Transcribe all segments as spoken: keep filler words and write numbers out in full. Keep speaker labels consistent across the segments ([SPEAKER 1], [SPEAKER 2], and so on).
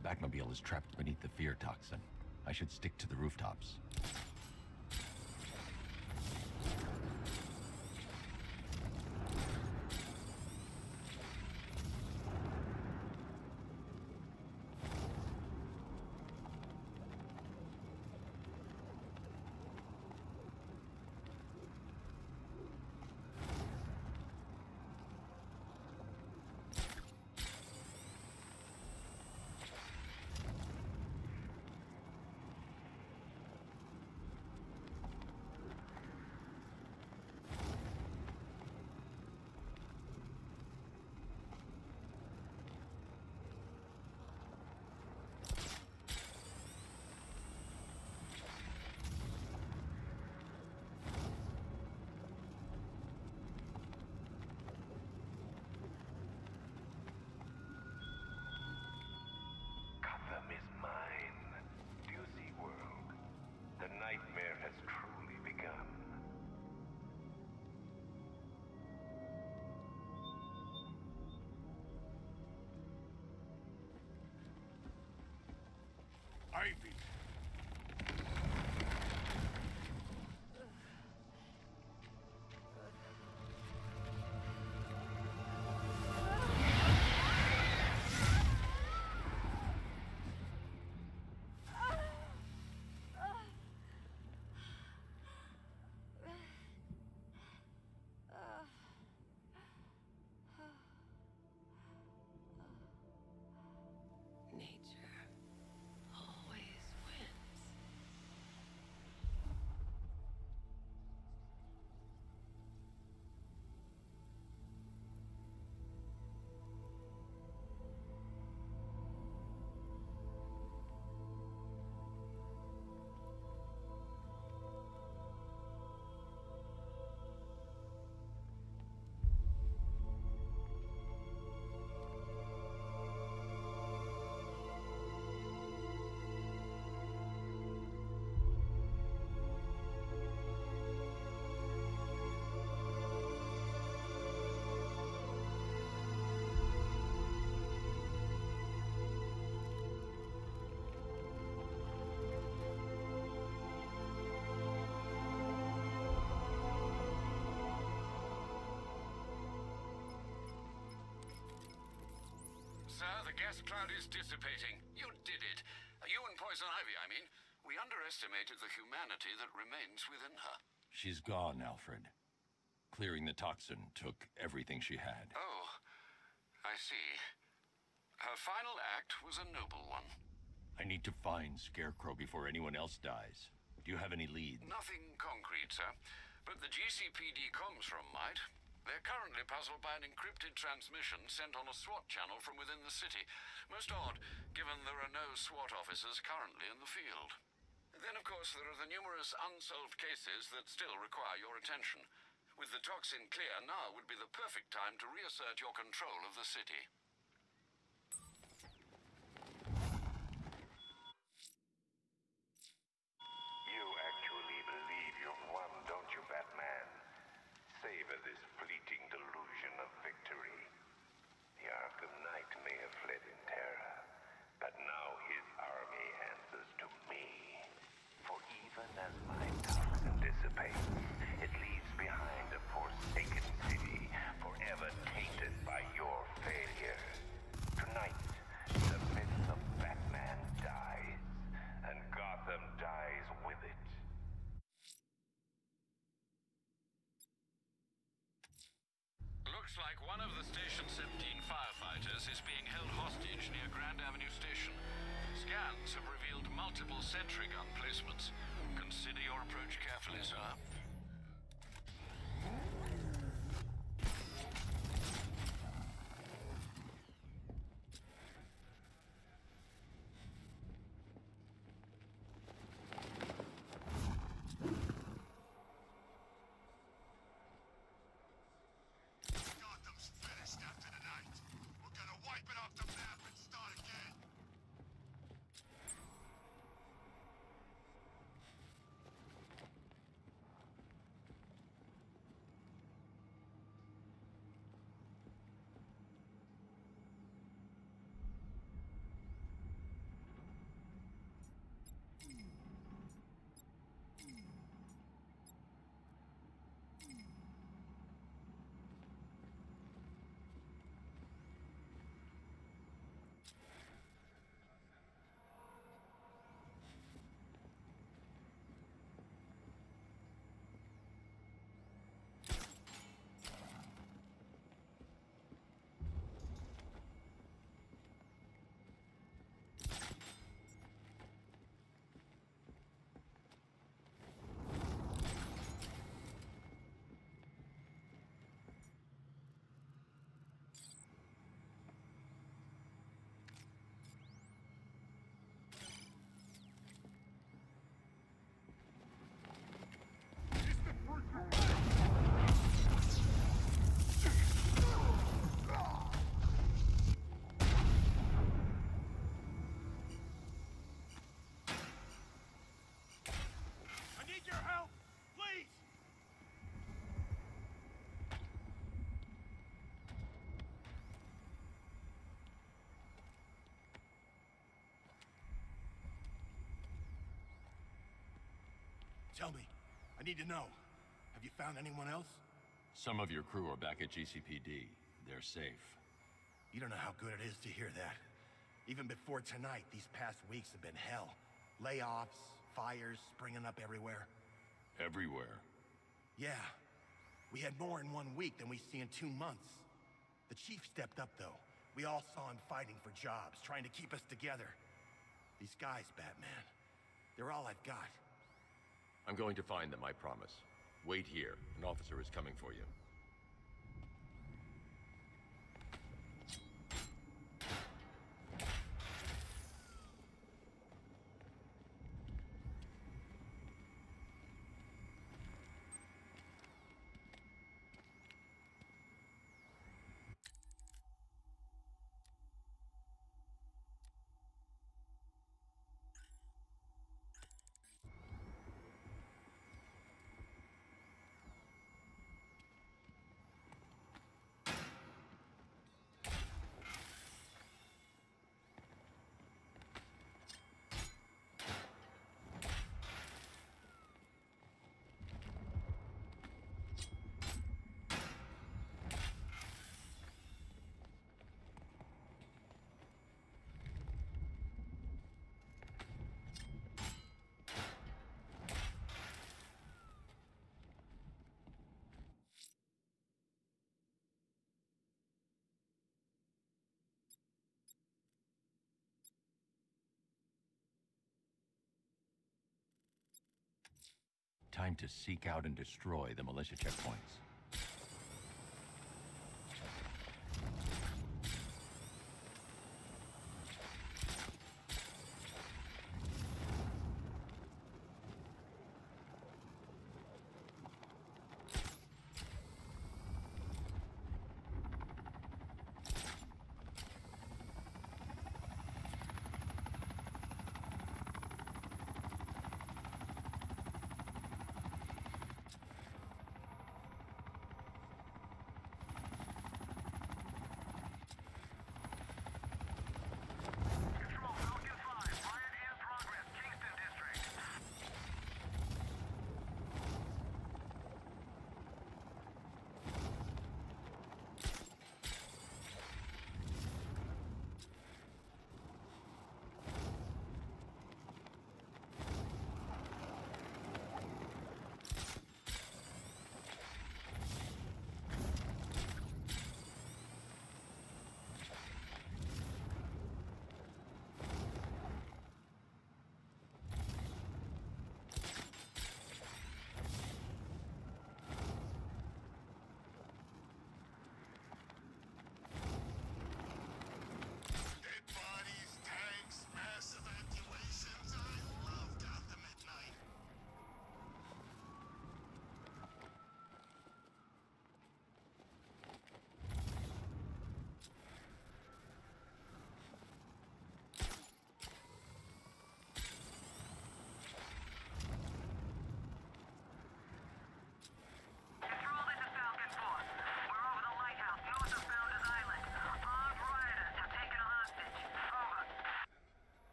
[SPEAKER 1] Batmobile is trapped beneath the fear toxin. I should stick to the rooftops.
[SPEAKER 2] Nightmare has truly begun.
[SPEAKER 3] Ivy!
[SPEAKER 4] Nature always wins.
[SPEAKER 5] Sir, the gas cloud is dissipating. You did it. You and Poison Ivy, I mean. We underestimated the humanity that remains within her.
[SPEAKER 1] She's gone, Alfred. Clearing the toxin took everything she had.
[SPEAKER 5] Oh, I see. Her final act was a noble one.
[SPEAKER 1] I need to find Scarecrow before anyone else dies. Do you have any leads?
[SPEAKER 5] Nothing concrete, sir. But the G C P D comms room might. They're currently puzzled by an encrypted transmission sent on a SWAT channel from within the city. Most odd, given there are no SWAT officers currently in the field. Then, of course, there are the numerous unsolved cases that still require your attention. With the toxin clear, now would be the perfect time to reassert your control of the city.
[SPEAKER 2] You actually believe you've won, don't you, Batman? Savor this fleeting delusion of victory. The Arkham Knight may have fled in terror, but now his army answers to me. For even as my toxin dissipates, it leaves behind a forsaken city, forever tainted by your failure. Tonight, the myth of Batman dies, and Gotham dies with it.
[SPEAKER 5] Looks like one of the Station seventeen firefighters is being held hostage near Grand Avenue Station. Scans have revealed multiple sentry gun placements. Consider your approach carefully, sir.
[SPEAKER 3] I need to know. Have you found anyone else?
[SPEAKER 1] Some of your crew are back at G C P D. They're safe.
[SPEAKER 3] You don't know how good it is to hear that. Even before tonight, these past weeks have been hell. Layoffs, fires springing up everywhere.
[SPEAKER 1] Everywhere?
[SPEAKER 3] Yeah. We had more in one week than we see in two months. The chief stepped up, though. We all saw him fighting for jobs, trying to keep us together. These guys, Batman, they're all I've got.
[SPEAKER 1] I'm going to find them, I promise. Wait here. An officer is coming for you. Time to seek out and destroy the militia checkpoints.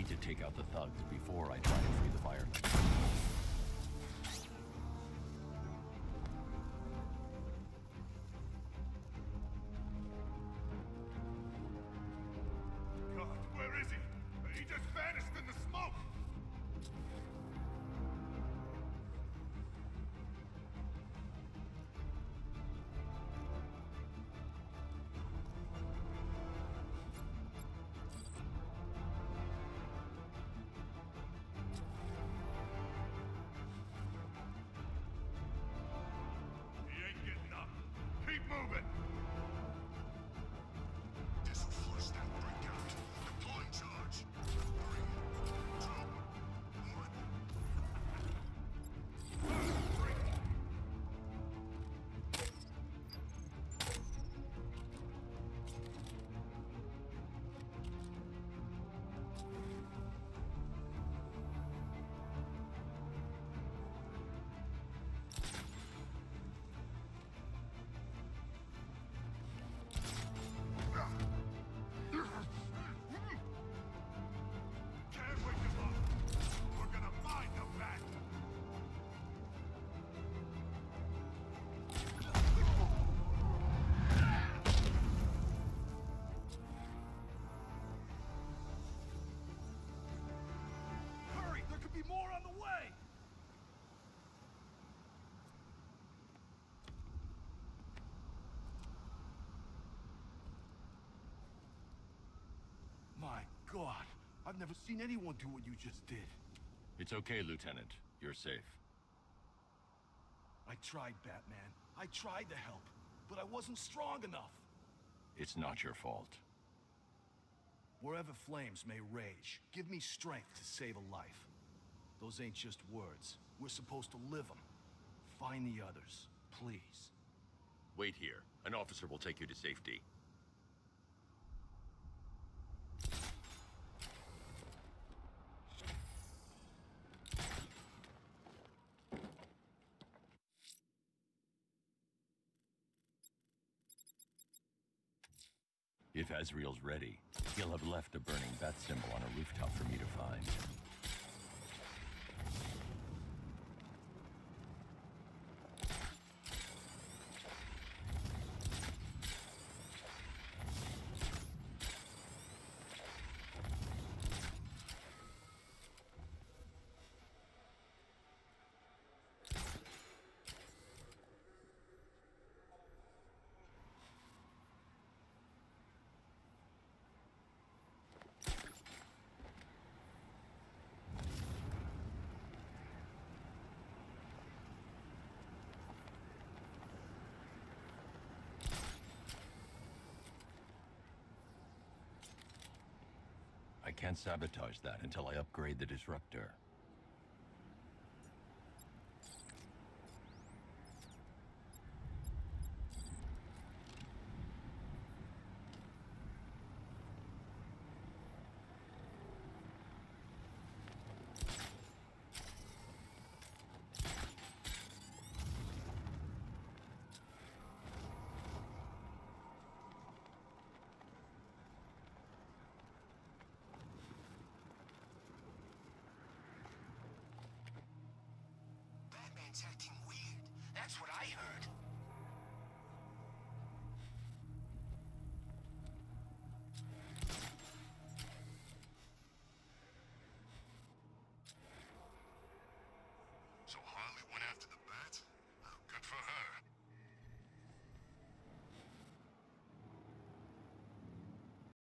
[SPEAKER 1] need to take out the thugs before I try and free the firemen.
[SPEAKER 3] God, where is he? He just vanished in the smoke! He ain't getting up. Keep moving! This'll force that breakout. Deploying charge. Three, two, one. Can't wake him up. We're gonna find the bat. Hurry! There could be more on the way! My God, I've never seen anyone do what you just did.
[SPEAKER 1] It's okay, Lieutenant. You're safe.
[SPEAKER 3] I tried, Batman. I tried to help, but I wasn't strong enough.
[SPEAKER 1] It's not your fault.
[SPEAKER 3] Wherever flames may rage, give me strength to save a life. Those ain't just words. We're supposed to live them. Find the others, please.
[SPEAKER 1] Wait here. An officer will take you to safety. If Azrael's ready, he'll have left a burning bat symbol on a rooftop for me to find. I can't sabotage that until I upgrade the disruptor.
[SPEAKER 6] Batman's acting weird. That's what I heard.